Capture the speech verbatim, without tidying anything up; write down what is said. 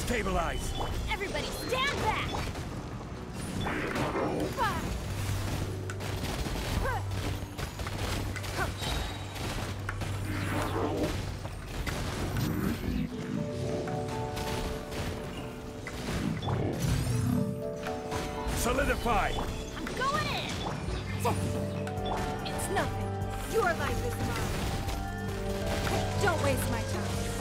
Stabilize! Everybody stand back! Solidify! I'm going in! It's nothing. Your life is mine. Don't waste my time.